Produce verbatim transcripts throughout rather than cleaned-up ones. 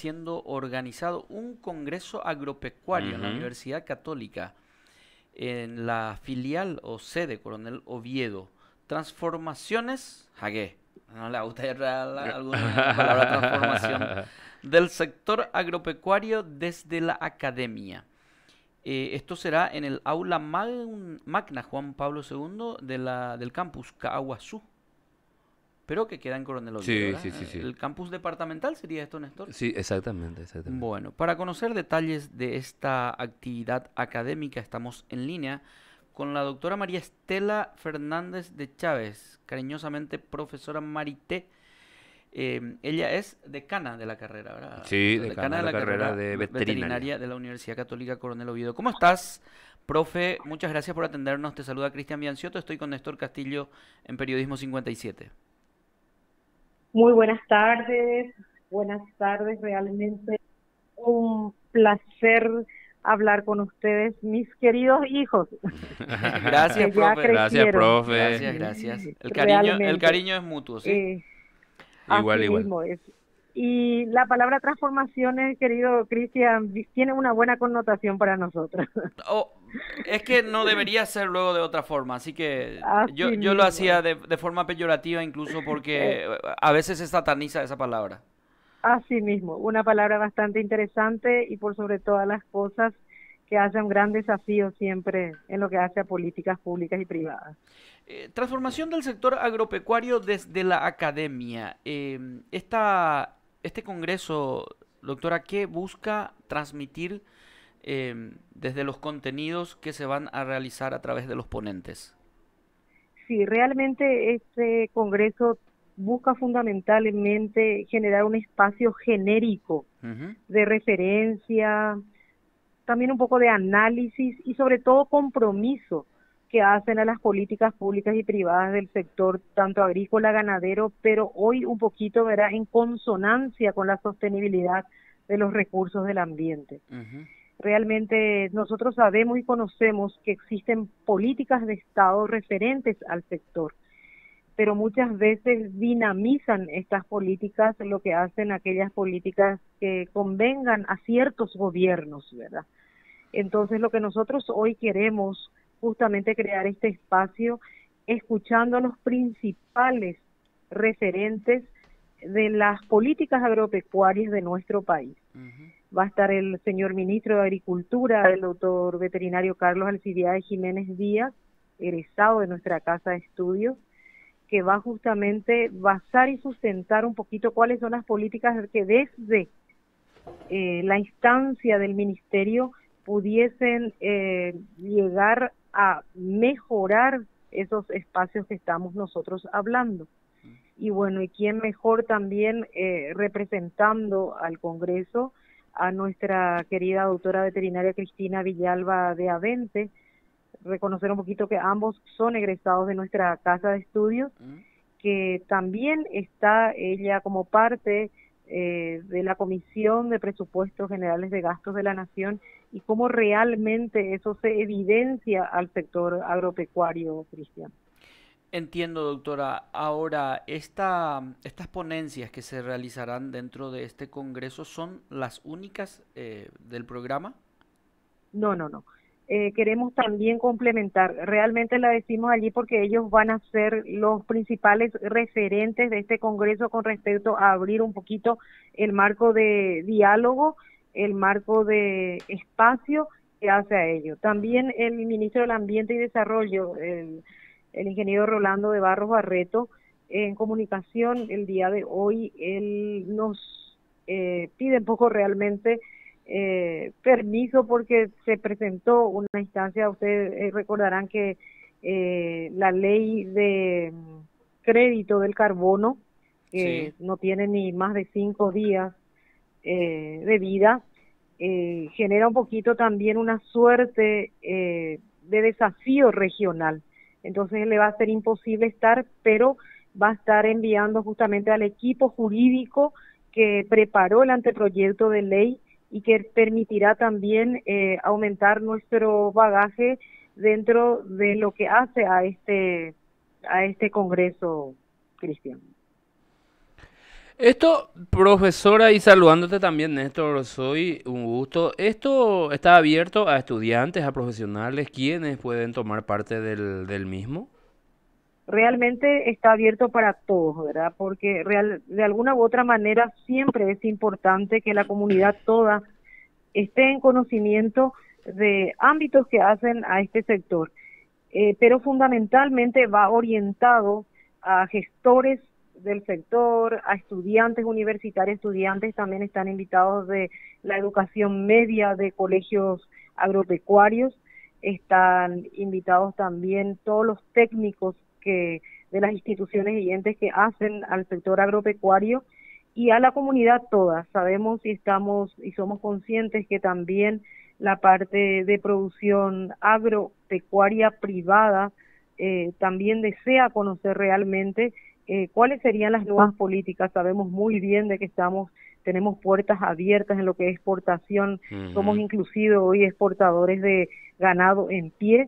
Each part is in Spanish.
siendo organizado un congreso agropecuario en la Ujú. Universidad Católica, en la filial o sede Coronel Oviedo. Transformaciones, jagué, no le gusta la, la, alguna la palabra transformación, del sector agropecuario desde la academia. Eh, esto será en el aula Mag- magna Juan Pablo segundo de la, del campus Caaguazú, pero que queda en Coronel Oviedo, Sí, sí, ¿verdad? sí, sí. El campus departamental sería esto, Néstor. Sí, exactamente, exactamente. Bueno, para conocer detalles de esta actividad académica estamos en línea con la doctora María Estela Fernández de Chávez, cariñosamente profesora Marité. Eh, ella es decana de la carrera, ¿verdad, Sí, Néstor? decana Decana de de la la carrera carrera de ve- veterinaria. veterinaria de la Universidad Católica Coronel Oviedo. ¿Cómo estás, profe? Muchas gracias por atendernos. Te saluda Cristian Biancioto. Estoy con Néstor Castillo en Periodismo cincuenta y siete. Muy buenas tardes, buenas tardes, realmente un placer hablar con ustedes, mis queridos hijos, Gracias, que ya profe. Gracias, crecieron, profe. Gracias, gracias. El cariño, el realmente, cariño es mutuo, ¿sí? eh, así Igual, igual. mismo es. Y la palabra transformaciones, querido Cristian, tiene una buena connotación para nosotros, Oh, es que no debería ser luego de otra forma, así que yo, así yo lo mismo hacía es. de, de forma peyorativa incluso Eh, porque eh, a veces se sataniza esa palabra. Así mismo, una palabra bastante interesante y por sobre todas las cosas que hace un gran desafío siempre en lo que hace a políticas públicas y privadas. Eh, transformación del sector agropecuario desde la academia. Eh, esta, este congreso, doctora, ¿qué busca transmitir eh, desde los contenidos que se van a realizar a través de los ponentes? Sí, realmente este Congreso busca fundamentalmente generar un espacio genérico Ujú. de referencia, también un poco de análisis y sobre todo compromiso que hacen a las políticas públicas y privadas del sector, tanto agrícola, ganadero, pero hoy un poquito, verá, en consonancia con la sostenibilidad de los recursos del ambiente. Ujú. Realmente nosotros sabemos y conocemos que existen políticas de Estado referentes al sector, pero muchas veces dinamizan estas políticas lo que hacen aquellas políticas que convengan a ciertos gobiernos, ¿verdad? Entonces lo que nosotros hoy queremos justamente crear este espacio escuchando a los principales referentes de las políticas agropecuarias de nuestro país. Ujú. Va a estar el señor ministro de Agricultura, el doctor veterinario Carlos Alcibiades Jiménez Díaz, egresado de nuestra casa de estudios, que va justamente basar y sustentar un poquito cuáles son las políticas que desde eh, la instancia del ministerio pudiesen eh, llegar a mejorar esos espacios que estamos nosotros hablando. Y bueno, ¿y quién mejor también eh, representando al Congreso a nuestra querida doctora veterinaria Cristina Villalba de Avente? Reconocer un poquito que ambos son egresados de nuestra casa de estudios, Ujú. que también está ella como parte eh, de la Comisión de Presupuestos Generales de Gastos de la Nación y cómo realmente eso se evidencia al sector agropecuario, Cristian. Entiendo, doctora. Ahora, esta, estas ponencias que se realizarán dentro de este congreso son las únicas eh, del programa. No, no, no. Eh, queremos también complementar, realmente la decimos allí porque ellos van a ser los principales referentes de este Congreso con respecto a abrir un poquito el marco de diálogo, el marco de espacio que hace a ello. También el ministro del Ambiente y Desarrollo, el, el ingeniero Rolando de Barros Barreto, en comunicación el día de hoy, él nos eh, pide un poco realmente eh, permiso porque se presentó una instancia, ustedes eh, recordarán que eh, la ley de mm, crédito del carbono, Sí. que no tiene ni más de cinco días eh, de vida, eh, genera un poquito también una suerte eh, de desafío regional. Entonces le va a ser imposible estar, pero va a estar enviando justamente al equipo jurídico que preparó el anteproyecto de ley y que permitirá también eh, aumentar nuestro bagaje dentro de lo que hace a este a este Congreso, Cristian. Esto, profesora, y saludándote también, Néstor, soy un gusto. ¿Esto está abierto a estudiantes, a profesionales? ¿Quiénes pueden tomar parte del, del mismo? Realmente está abierto para todos, ¿verdad? Porque real, de alguna u otra manera siempre es importante que la comunidad toda esté en conocimiento de ámbitos que hacen a este sector, eh, pero fundamentalmente va orientado a gestores del sector, a estudiantes universitarios, estudiantes también están invitados de la educación media de colegios agropecuarios, están invitados también todos los técnicos que de las instituciones y entes que hacen al sector agropecuario y a la comunidad toda. Sabemos y estamos y somos conscientes que también la parte de producción agropecuaria privada eh, también desea conocer realmente eh, cuáles serían las nuevas políticas. Sabemos muy bien de que estamos tenemos puertas abiertas en lo que es exportación, somos Ujú. inclusive hoy exportadores de ganado en pie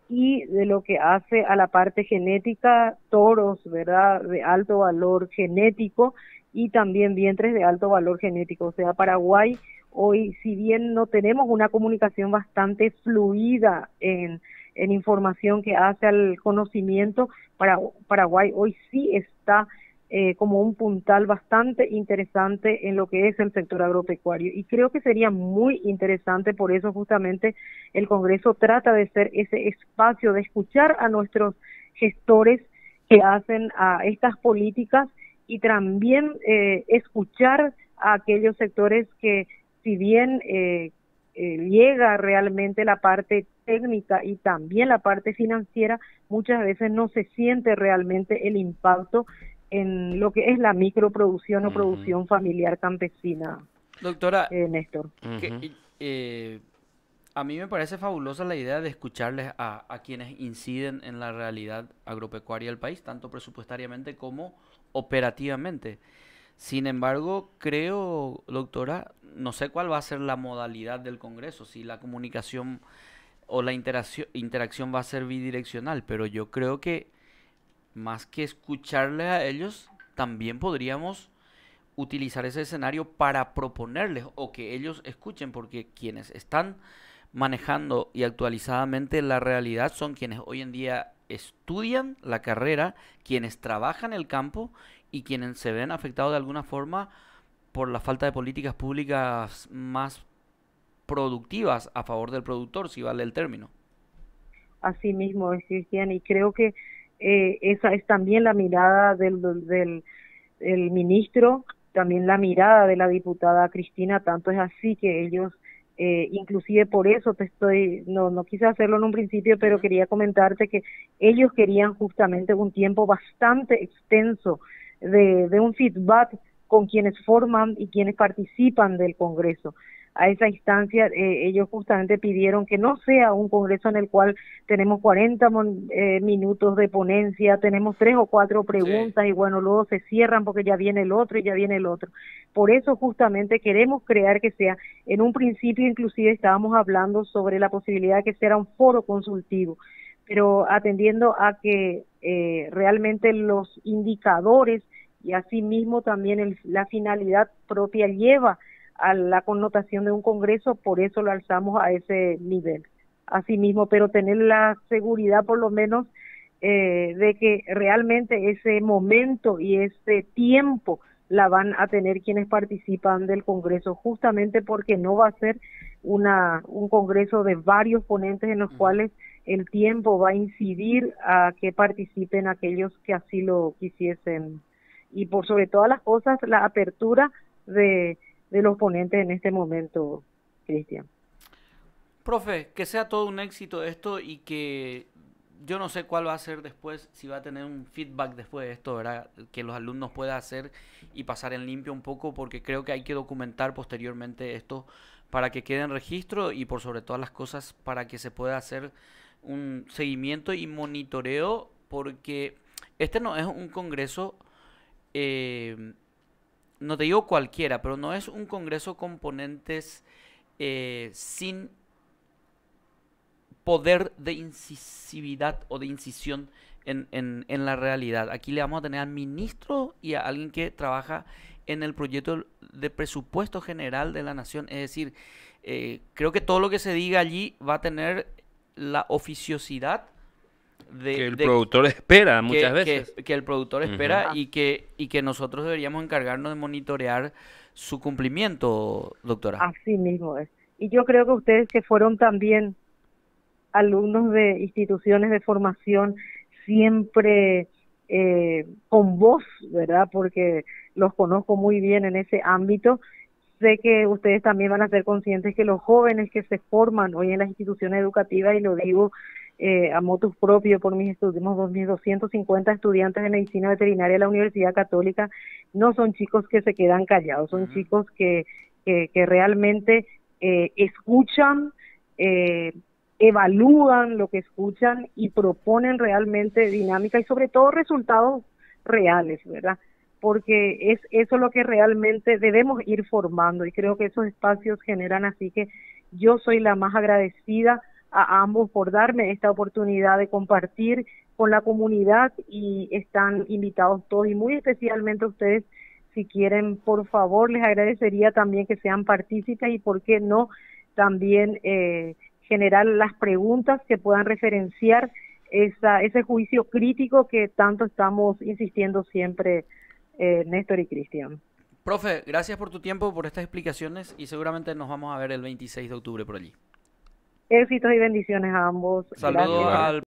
y de lo que hace a la parte genética, toros, ¿verdad?, de alto valor genético y también vientres de alto valor genético. O sea, Paraguay hoy, si bien no tenemos una comunicación bastante fluida en, en información que hace al conocimiento, para, Paraguay hoy sí está eh, como un puntal bastante interesante en lo que es el sector agropecuario. Y creo que sería muy interesante, por eso justamente el Congreso trata de ser ese espacio de escuchar a nuestros gestores que hacen a estas políticas y también eh, escuchar a aquellos sectores que si bien eh, eh, llega realmente la parte técnica y también la parte financiera, muchas veces no se siente realmente el impacto en lo que es la microproducción o Ujú. producción familiar campesina, Doctora, eh, Néstor. que, Ujú. y- eh, a mí me parece fabulosa la idea de escucharles a, a quienes inciden en la realidad agropecuaria del país, tanto presupuestariamente como operativamente. Sin embargo, creo, doctora, no sé cuál va a ser la modalidad del Congreso, si la comunicación o la interacción, interacción va a ser bidireccional, pero yo creo que más que escucharles a ellos, también podríamos utilizar ese escenario para proponerles o que ellos escuchen, porque quienes están manejando y actualizadamente la realidad son quienes hoy en día estudian la carrera, quienes trabajan el campo y quienes se ven afectados de alguna forma por la falta de políticas públicas más productivas a favor del productor, si vale el término. Así mismo es, Cristian, y creo que eh, esa es también la mirada del, del, del ministro, también la mirada de la diputada Cristina, tanto es así que ellos, eh, inclusive por eso te estoy, no, no quise hacerlo en un principio, pero Ujú. quería comentarte que ellos querían justamente un tiempo bastante extenso de, de un feedback con quienes forman y quienes participan del Congreso. A esa instancia, eh, ellos justamente pidieron que no sea un Congreso en el cual tenemos cuarenta mon, eh, minutos de ponencia, tenemos tres o cuatro Sí. preguntas y bueno, luego se cierran porque ya viene el otro y ya viene el otro. Por eso justamente queremos crear que sea, en un principio inclusive estábamos hablando sobre la posibilidad de que sea un foro consultivo, pero atendiendo a que eh, realmente los indicadores y asimismo también el, la finalidad propia lleva a la connotación de un congreso, por eso lo alzamos a ese nivel. Asimismo, pero tener la seguridad por lo menos eh, de que realmente ese momento y ese tiempo la van a tener quienes participan del congreso, justamente porque no va a ser una un congreso de varios ponentes en los Ujú. cuales el tiempo va a incidir a que participen aquellos que así lo quisiesen. Y por sobre todas las cosas, la apertura de de los ponentes en este momento, Cristian. Profe, que sea todo un éxito esto y que yo no sé cuál va a ser después, si va a tener un feedback después de esto, ¿verdad? Que los alumnos puedan hacer y pasar en limpio un poco, porque creo que hay que documentar posteriormente esto para que quede en registro y por sobre todas las cosas para que se pueda hacer un seguimiento y monitoreo, porque este no es un congreso, eh, no te digo cualquiera, pero no es un congreso con ponentes eh, sin poder de incisividad o de incisión en, en, en la realidad. Aquí le vamos a tener al ministro y a alguien que trabaja en el proyecto de presupuesto general de la Nación. Es decir, eh, creo que todo lo que se diga allí va a tener la oficiosidad de, que el de productor espera que, muchas que- veces. que el productor espera Ujú. y que, y que nosotros deberíamos encargarnos de monitorear su cumplimiento, doctora. Así mismo es. Y yo creo que ustedes que fueron también alumnos de instituciones de formación siempre eh, con voz, ¿verdad? Porque los conozco muy bien en ese ámbito. Sé que ustedes también van a ser conscientes que los jóvenes que se forman hoy en las instituciones educativas, y lo digo eh, a motus propio por mis estudios, mis doscientos cincuenta estudiantes de medicina veterinaria de la Universidad Católica, no son chicos que se quedan callados, son Ujú. chicos que, que, que realmente eh, escuchan, eh, evalúan lo que escuchan y proponen realmente dinámica y sobre todo resultados reales, ¿verdad? Porque es eso lo que realmente debemos ir formando y creo que esos espacios generan, así que yo soy la más agradecida a ambos por darme esta oportunidad de compartir con la comunidad y están invitados todos y muy especialmente ustedes, si quieren, por favor, les agradecería también que sean partícipes y por qué no también eh, generar las preguntas que puedan referenciar esa, ese juicio crítico que tanto estamos insistiendo siempre eh, Néstor y Cristian. Profe, gracias por tu tiempo, por estas explicaciones y seguramente nos vamos a ver el veintiséis de octubre por allí. Éxitos y bendiciones a ambos. Saludos Gracias. al